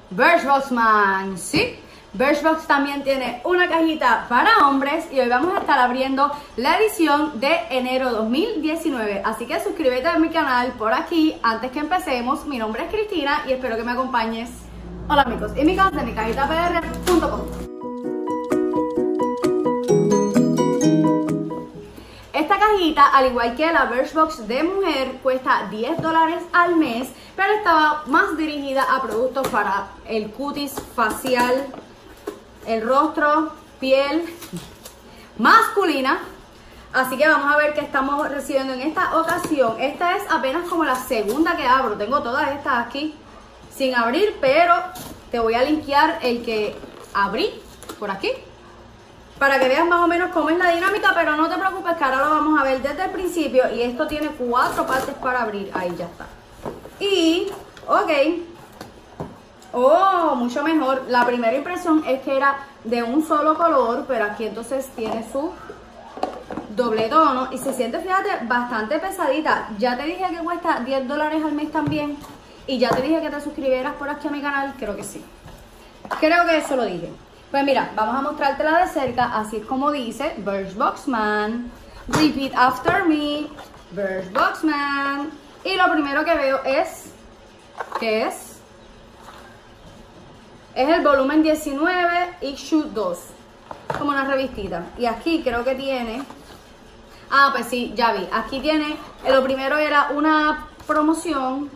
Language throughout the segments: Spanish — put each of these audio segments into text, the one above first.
Birchbox Man, sí. Birchbox también tiene una cajita para hombres y hoy vamos a estar abriendo la edición de enero 2019. Así que suscríbete a mi canal por aquí antes que empecemos. Mi nombre es Cristina y espero que me acompañes. Hola amigos, y mi casa de micajitapr.com. Esta cajita, al igual que la Birchbox de mujer, cuesta $10 al mes, pero estaba más dirigida a productos para el cutis facial, el rostro, piel masculina. Así que vamos a ver qué estamos recibiendo en esta ocasión. Esta es apenas como la segunda que abro. Tengo todas estas aquí sin abrir, pero te voy a linkear el que abrí por aquí para que veas más o menos cómo es la dinámica, pero no te preocupes que ahora lo vamos a ver desde el principio. Y esto tiene 4 partes para abrir. Ahí ya está. Y, ok. Oh, mucho mejor. La primera impresión es que era de un solo color, pero aquí entonces tiene su doble tono y se siente, fíjate, bastante pesadita. Ya te dije que cuesta $10 al mes también y ya te dije que te suscribieras por aquí a mi canal. Creo que sí. Creo que eso lo dije. Pues mira, vamos a mostrártela de cerca. Así es como dice Birchbox Man. Repeat after me. Birchbox Man. Y lo primero que veo es que es el volumen 19 issue 2, como una revistita. Y aquí creo que tiene, pues sí, ya vi, aquí tiene, lo primero era una promoción.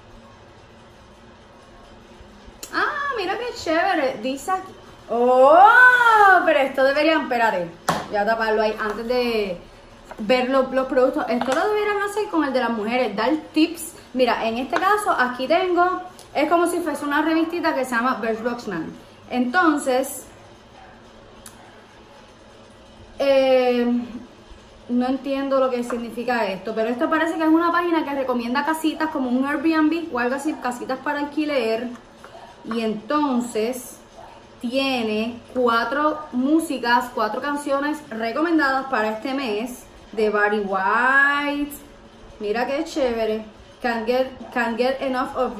Mira qué chévere, dice aquí. Pero esto deberían, espérate, voy a taparlo ahí antes de ver los productos. Esto lo deberían hacer con el de las mujeres, dar tips. Mira, en este caso aquí tengo, es como si fuese una revistita que se llama Birchbox Man. Entonces, no entiendo lo que significa esto, pero esto parece que es una página que recomienda casitas como un Airbnb o algo así, casitas para alquiler. Y entonces tiene 4 músicas, 4 canciones recomendadas para este mes de Barry White. Mira qué chévere. Can't get enough of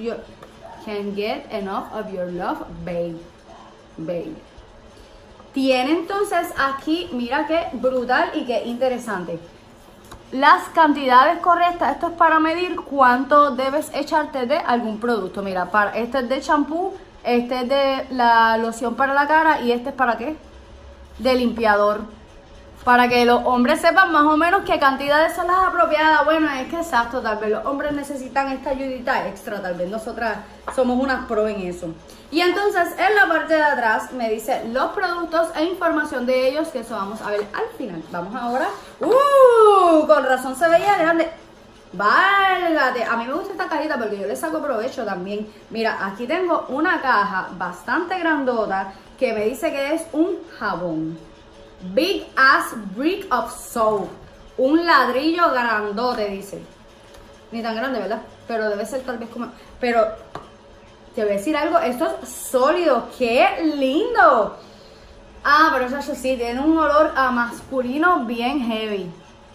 your love, babe. Tiene entonces aquí, mira qué brutal y qué interesante, las cantidades correctas. Esto es para medir cuánto debes echarte de algún producto. Mira, este es de champú, este es de la loción para la cara y este es para qué, de limpiador. Para que los hombres sepan más o menos qué cantidades son las apropiadas. Bueno, es que exacto, tal vez los hombres necesitan esta ayudita extra. Tal vez nosotras somos unas pro en eso. Y entonces en la parte de atrás me dice los productos e información de ellos, que eso vamos a ver al final. Vamos ahora. Con razón se veía grande. Válgate. A mí me gusta esta cajita porque yo le saco provecho también. Mira, aquí tengo una caja bastante grandota que me dice que es un jabón. Big ass brick of soap. Un ladrillo grandote, dice. Ni tan grande, ¿verdad? Pero debe ser tal vez como... Pero te voy a decir algo. Esto es sólido. ¡Qué lindo! Pero eso sí, tiene un olor a masculino bien heavy.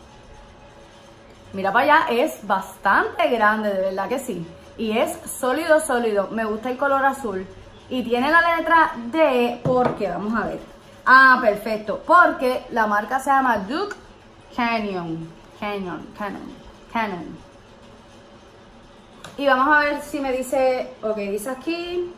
Mira para allá, es bastante grande, de verdad que sí. Y es sólido, sólido. Me gusta el color azul. Y tiene la letra D porque, vamos a ver. Perfecto, porque la marca se llama Duke Canyon. Y vamos a ver si me dice, ok, dice aquí.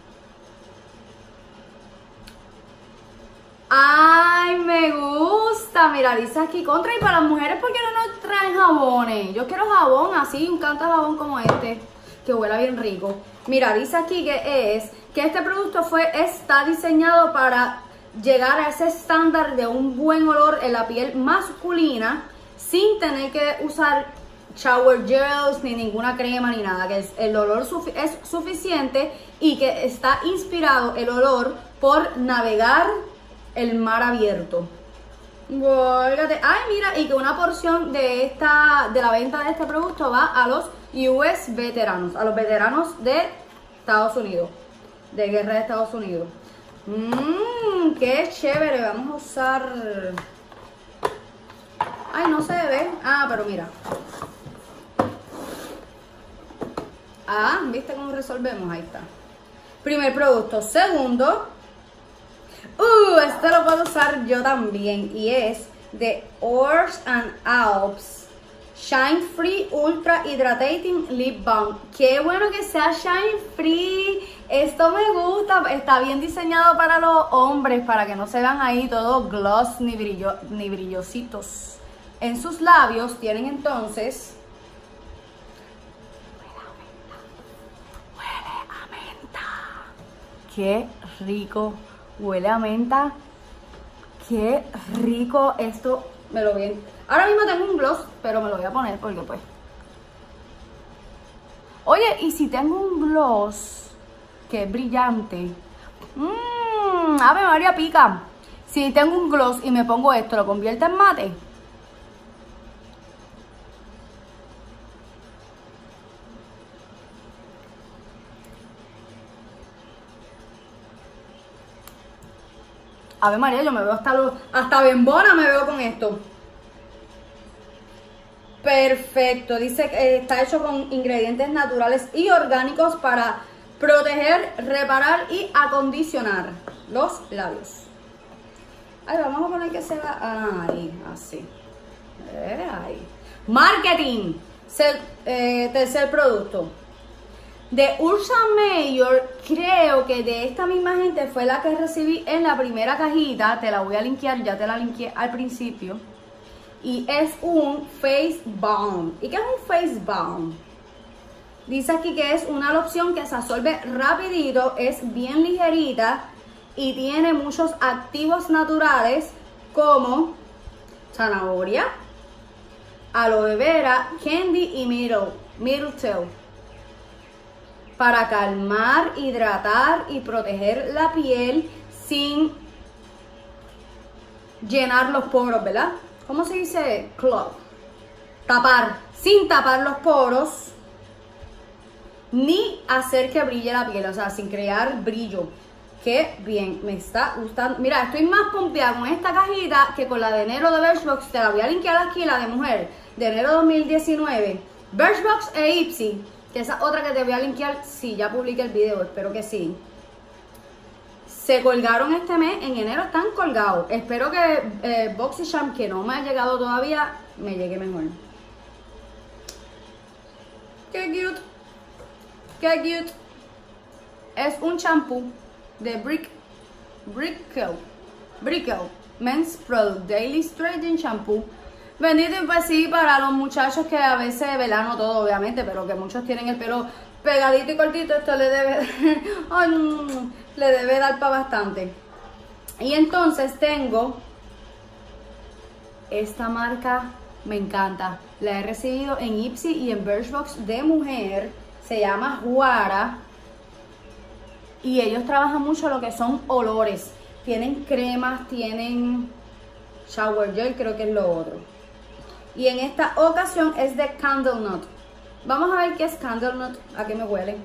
¡Ay, me gusta! Mira, dice aquí, contra, y para las mujeres, ¿por qué no nos traen jabones? Yo quiero jabón así, un canto de jabón como este, que huela bien rico. Mira, dice aquí que este producto está diseñado para llegar a ese estándar de un buen olor en la piel masculina sin tener que usar shower gels ni ninguna crema ni nada, que el olor es suficiente y que está inspirado el olor por navegar el mar abierto. Mira, y que una porción de la venta de este producto va a los US veteranos, a los veteranos de Estados Unidos, de guerra de Estados Unidos. Qué chévere. Vamos a usar... no se ve. Pero mira. ¿Viste cómo resolvemos? Ahí está. Primer producto. Segundo, este lo puedo usar yo también y es de Ors and Alps Shine Free Ultra Hydrating Lip Balm. Qué bueno que sea Shine Free. Esto me gusta. Está bien diseñado para los hombres, para que no se vean ahí todos gloss ni brillositos. En sus labios tienen entonces... Huele a menta. Qué rico. Huele a menta. Qué rico esto. Me lo ven. Ahora mismo tengo un gloss, pero me lo voy a poner porque pues... Oye, y si tengo un gloss que es brillante... Ave María pica. Si tengo un gloss y me pongo esto, ¿lo convierte en mate? Ave María, yo me veo hasta bembona me veo con esto. Perfecto, dice que está hecho con ingredientes naturales y orgánicos para proteger, reparar y acondicionar los labios. Ahí vamos a poner que se va ahí, así. Ahí. Marketing. Tercer producto. De Urban Meyer, creo que de esta misma gente fue la que recibí en la primera cajita. Te la voy a linkear, ya te la linkeé al principio. Y es un face balm. ¿Y qué es un face balm? Dice aquí que es una loción que se absorbe rapidito, es bien ligerita y tiene muchos activos naturales como zanahoria, aloe vera, candy y myrtle para calmar, hidratar y proteger la piel sin llenar los poros, ¿verdad? ¿Cómo se dice? Clog. Tapar, sin tapar los poros, ni hacer que brille la piel, o sea, sin crear brillo. Qué bien, me está gustando. Mira, estoy más pompeada con esta cajita que con la de enero de Birchbox. Te la voy a linkear aquí, la de mujer, de enero 2019. Birchbox e Ipsy, que esa otra que te voy a linkear, sí, ya publiqué el video, espero que sí. Se colgaron este mes, en enero están colgados. Espero que BoxyCharm, que no me ha llegado todavía, me llegue mejor. Qué cute. Qué cute. Es un champú de Brickell Men's Product Daily Straightening Shampoo. Bendito, y pues sí, para los muchachos que a veces, ¿verdad? No todo obviamente, pero que muchos tienen el pelo pegadito y cortito, esto le debe le debe dar para bastante. Y entonces tengo esta marca, me encanta, la he recibido en Ipsy y en Birchbox de mujer, se llama Juara y ellos trabajan mucho lo que son olores, tienen cremas, tienen shower gel, creo que es lo otro, y en esta ocasión es de Candle Nut. Vamos a ver qué es Candle Nut, a qué me huele.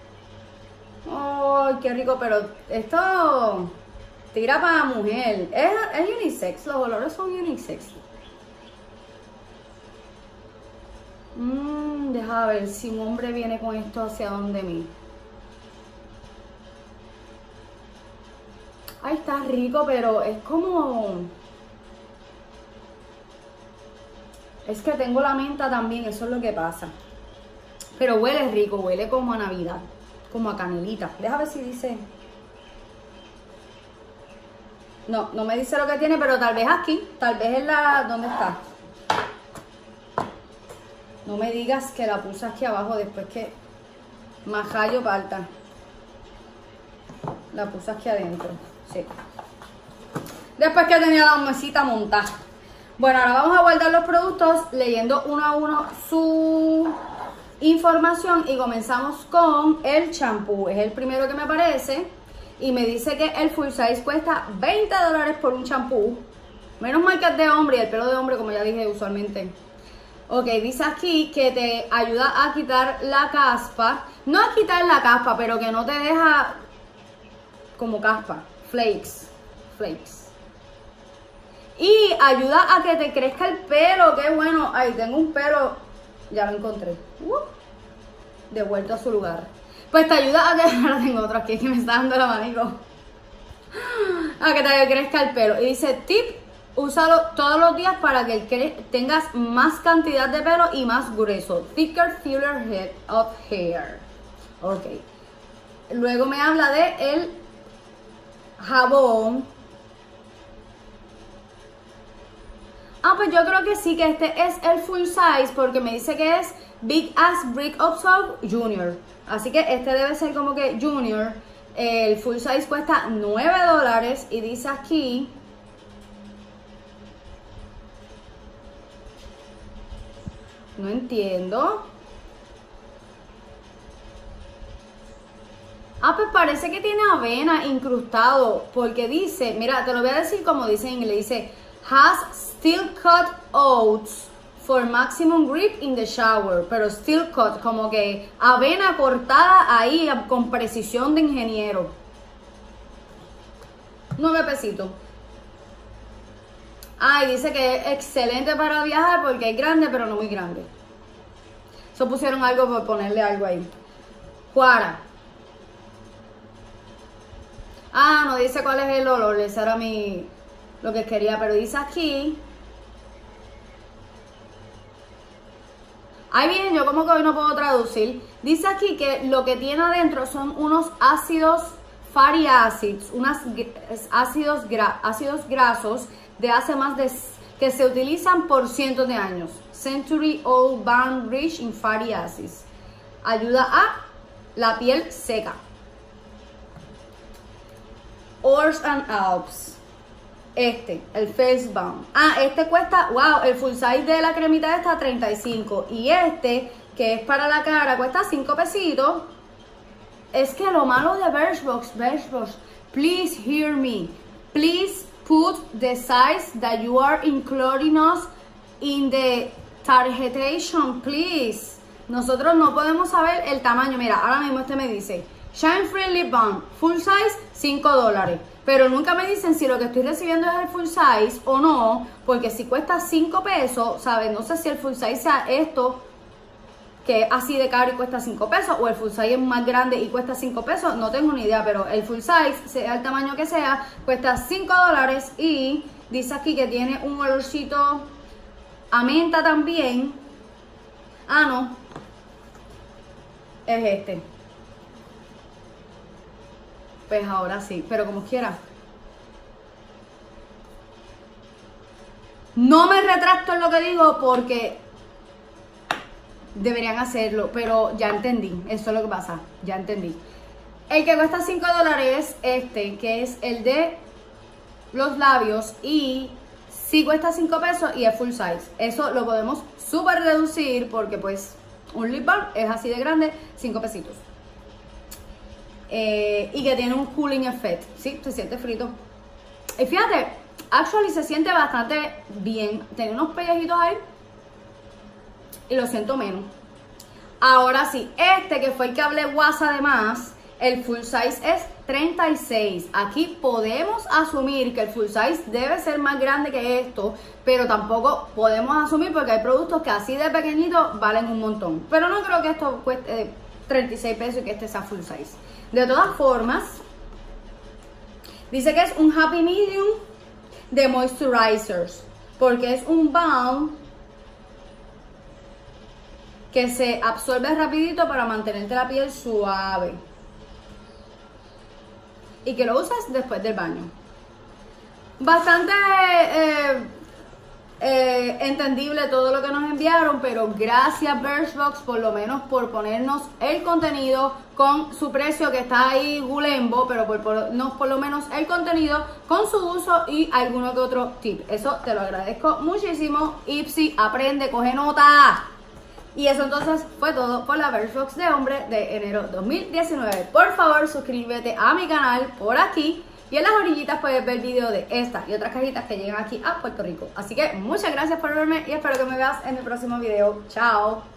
¡Ay, qué rico! Pero esto tira para mujer. Es unisex, los olores son unisex. Deja ver si un hombre viene con esto hacia donde mí. Ay, está rico, pero es como... Es que tengo la menta también, eso es lo que pasa. Pero huele rico, huele como a Navidad, como a canelita. Déjame ver si dice... No, no me dice lo que tiene, pero tal vez aquí, tal vez en la... ¿Dónde está? No me digas que la puse aquí abajo después que majallo parta. La puse aquí adentro, sí. Después que tenía la mesita montada. Bueno, ahora vamos a guardar los productos leyendo uno a uno su información y comenzamos con el champú. Es el primero que me aparece y me dice que el full size cuesta $20 por un champú. Menos mal que es de hombre y el pelo de hombre, como ya dije usualmente. Ok, dice aquí que te ayuda a quitar la caspa. No a quitar la caspa, pero que no te deja como caspa. Flakes. Y ayuda a que te crezca el pelo. Qué bueno. Ay, tengo un pelo. Ya lo encontré. De vuelto a su lugar. Pues te ayuda a que, ahora tengo otro aquí que me está dando el abanico, a que te crezca el pelo. Y dice, tip, úsalo todos los días para que tengas más cantidad de pelo y más grueso. Thicker, fuller head of hair. Ok. Luego me habla de el jabón. Pues yo creo que sí, que este es el full size porque me dice que es Big Ass Brick of Soap Junior. Así que este debe ser como que Junior. El full size cuesta $9 y dice aquí... No entiendo. Pues parece que tiene avena incrustado porque dice, mira, te lo voy a decir como dice en inglés, dice has steel cut oats for maximum grip in the shower, pero steel cut, como que avena cortada ahí con precisión de ingeniero. 9 pesitos. Y dice que es excelente para viajar porque es grande, pero no muy grande. Eso pusieron algo por ponerle algo ahí. Cuara. No dice cuál es el olor, ese era lo que quería, pero dice aquí. Ahí bien, yo como que hoy no puedo traducir. Dice aquí que lo que tiene adentro son unos ácidos fatty acids, ácidos grasos de hace más de que se utilizan por cientos de años. Century old bone rich in fatty acids. Ayuda a la piel seca. Oars and Alps. El Face Balm. Este cuesta, wow, el full size de la cremita está $35. Y este, que es para la cara, cuesta 5 pesitos. Es que lo malo de Birchbox, please hear me. Please put the size that you are including us in the targetation, please. Nosotros no podemos saber el tamaño. Mira, ahora mismo este me dice Shine Free Lip Balm, full size, $5. Pero nunca me dicen si lo que estoy recibiendo es el full size o no, porque si cuesta 5 pesos, ¿sabes? No sé si el full size sea esto, que es así de caro y cuesta 5 pesos, o el full size es más grande y cuesta 5 pesos, no tengo ni idea, pero el full size, sea el tamaño que sea, cuesta $5 y dice aquí que tiene un olorcito a menta también. No, es este. Pues ahora sí, pero como quiera. No me retracto en lo que digo porque deberían hacerlo, pero ya entendí. Eso es lo que pasa, ya entendí. El que cuesta $5 es este, que es el de los labios y sí cuesta 5 pesos y es full size. Eso lo podemos súper reducir porque pues un lip balm es así de grande, 5 pesitos. Y que tiene un cooling effect, ¿sí? Se siente frito. Y fíjate, actually se siente bastante bien. Tiene unos pellejitos ahí y lo siento menos. Ahora sí, este que fue el que hablé guasa de más, el full size es 36. Aquí podemos asumir que el full size debe ser más grande que esto, pero tampoco podemos asumir porque hay productos que así de pequeñitos valen un montón. Pero no creo que esto cueste 36 pesos y que este sea full size. De todas formas, dice que es un happy medium de moisturizers, porque es un balm que se absorbe rapidito para mantenerte la piel suave y que lo usas después del baño. Bastante entendible todo lo que nos enviaron, pero gracias Birchbox por lo menos por ponernos el contenido con su precio que está ahí gulembo, pero por lo menos el contenido con su uso y alguno que otro tip. Eso te lo agradezco muchísimo. Ipsy, aprende, coge nota. Y eso entonces fue todo por la Birchbox de hombre de enero 2019. Por favor suscríbete a mi canal por aquí. Y en las orillitas puedes ver video de estas y otras cajitas que llegan aquí a Puerto Rico. Así que muchas gracias por verme y espero que me veas en el próximo video. Chao.